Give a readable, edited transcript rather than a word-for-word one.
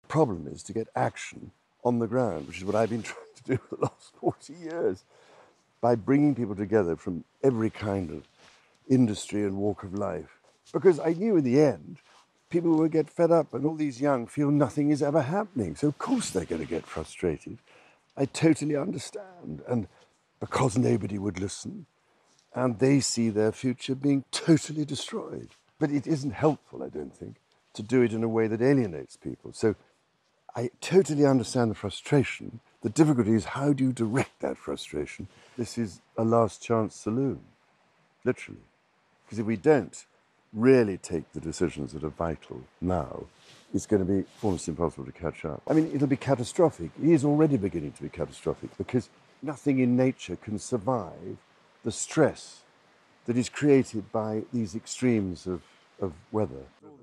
problem is to get action on the ground, which is what I've been trying to do for the last 40 years, by bringing people together from every kind of industry and walk of life. Because I knew in the end, people would get fed up and all these young feel nothing is ever happening. So of course they're going to get frustrated. I totally understand. And because nobody would listen, and they see their future being totally destroyed. But it isn't helpful, I don't think, to do it in a way that alienates people. So I totally understand the frustration. The difficulty is, how do you direct that frustration? This is a last chance saloon, literally. Because if we don't really take the decisions that are vital now, it's going to be almost impossible to catch up. I mean, it'll be catastrophic. It is already beginning to be catastrophic because nothing in nature can survive the stress that is created by these extremes of weather.